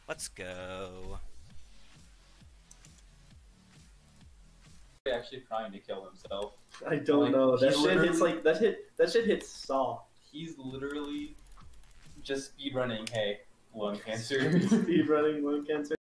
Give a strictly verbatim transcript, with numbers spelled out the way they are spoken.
Let's go. Actually trying to kill himself. I don't like, know. That shit hits literally... like that hit. That shit hits soft. He's literally just speedrunning. Hey, lung cancer. Speedrunning lung cancer.